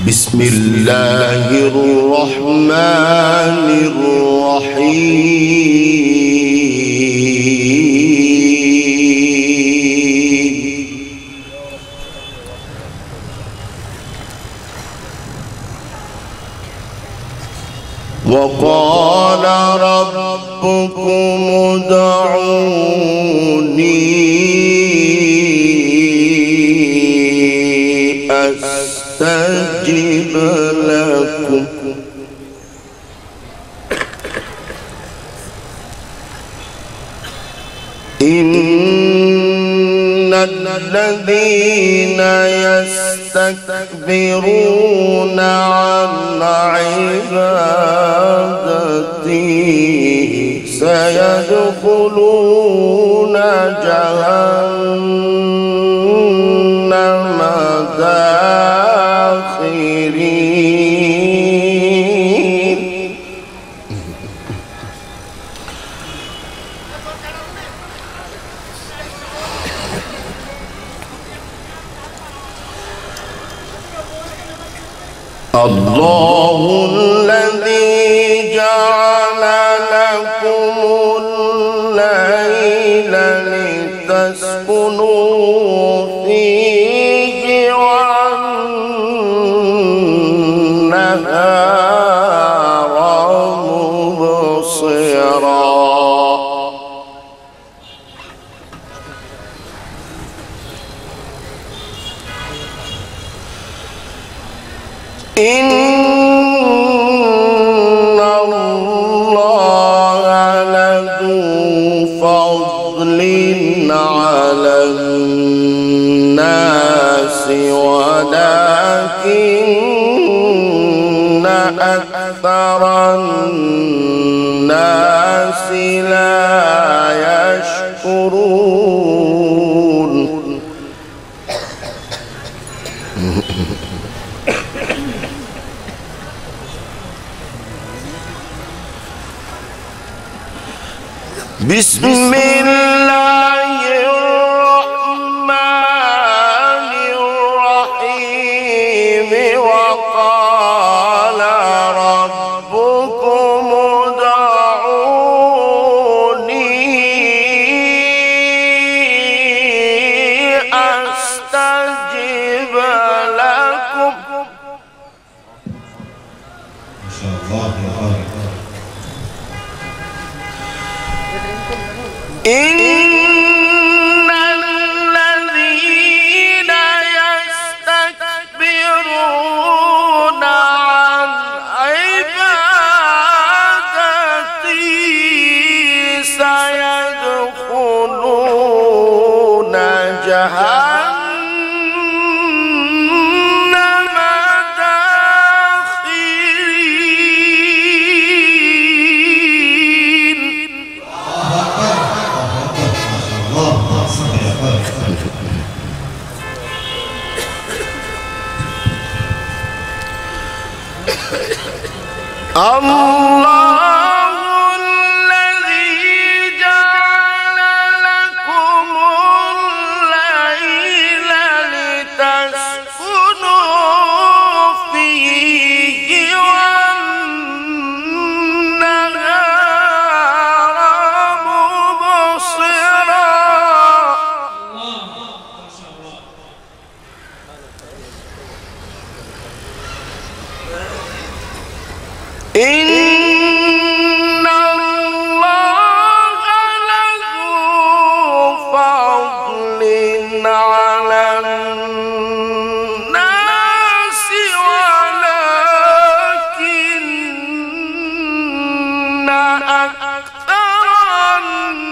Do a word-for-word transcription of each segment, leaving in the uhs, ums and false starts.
بسم الله الرحمن الرحيم وقال ربكم ادعوني أستجب لكم إن الذين يستكبرون عن عبادتي سيدخلون جهنم داخرين الله الذي جعل لكم الليل لتسكنوا فيه والنهار مبصرا إن الله لذو فضل على الناس ولكن أكثر الناس لا يشكرون بسم الله الرحمن الرحيم وقال ربكم ادعوني أستجب لكم ما شاء الله يا بارك إن الذين يستكبرون عن عبادتي سيدخلون جهنم داخرين الله الذي جعل لكم الليل لتسكنوا فيه والنهار مبصرا إن الله لذو فضل على الناس ولكن أكثر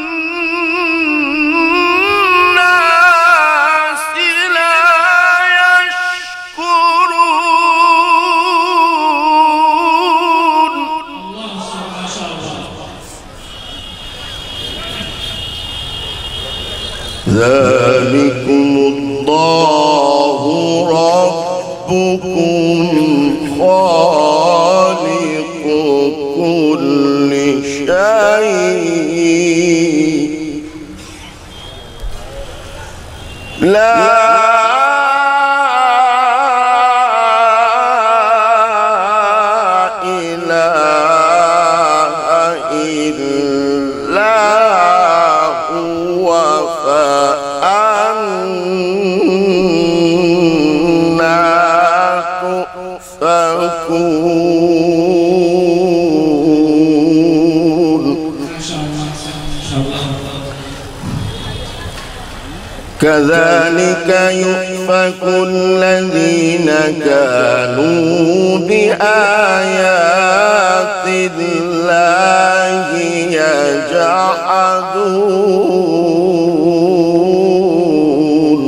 الناس لا يشكرون ذلكم الله ربكم خالق كل شيء لا كذلك يؤفك الذين كانوا بآيات الله يجحدون.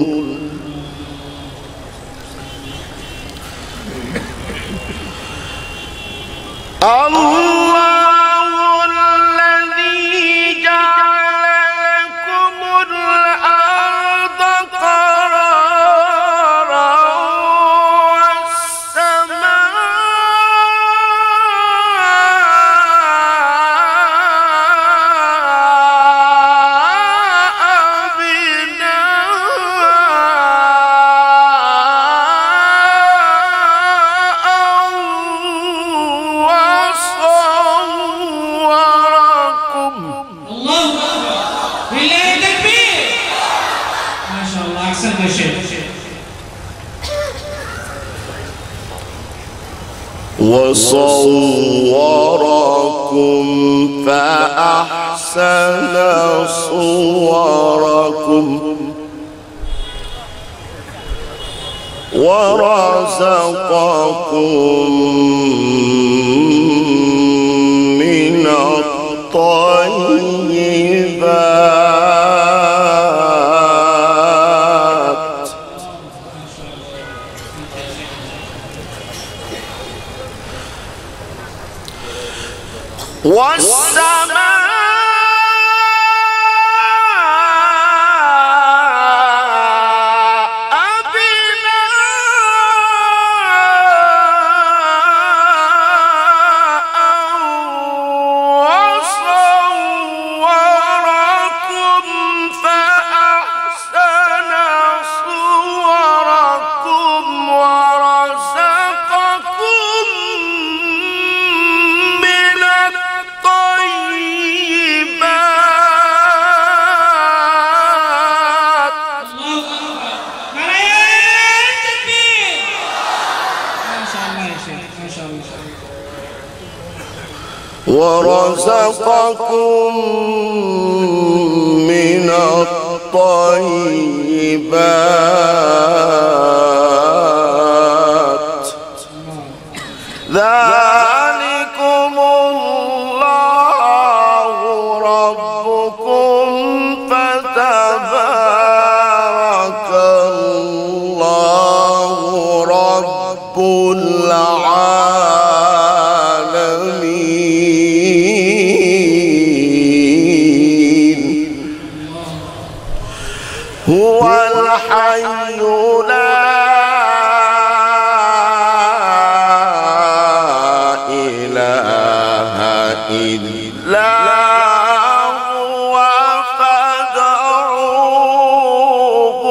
الله الذي جعل لكم الأرض قرارا والسماء وصوركم فأحسن صوركم ورزقكم من الطيبات والسماء ورزقكم من الطيبات ذلكم الله ربكم فتبارك الله رب العالمين. هو الحي لا إله إلا هو فادعوه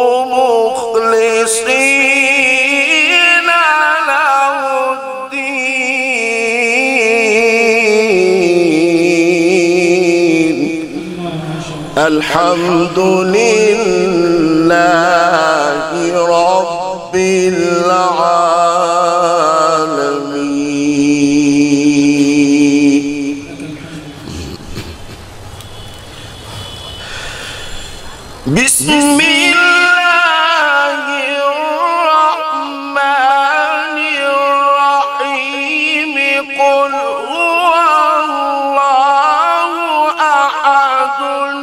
مخلصين له الدين. الحمد لله رب العالمين. بسم الله الرحمن الرحيم. قل هو الله أحد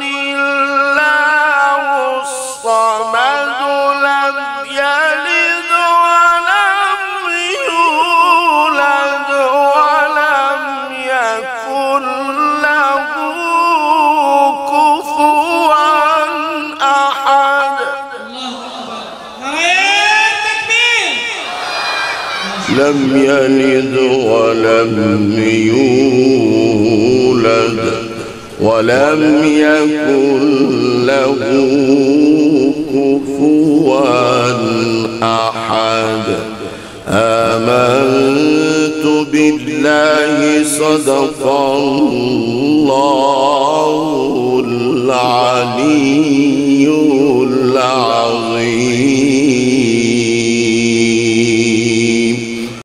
الله الصمد لم يلد ولم يولد ولم يكن له كفوا أحد. لم يلد ولم يولد ولم يكن له كفوا أحد. آمنت بالله صدق الله العلي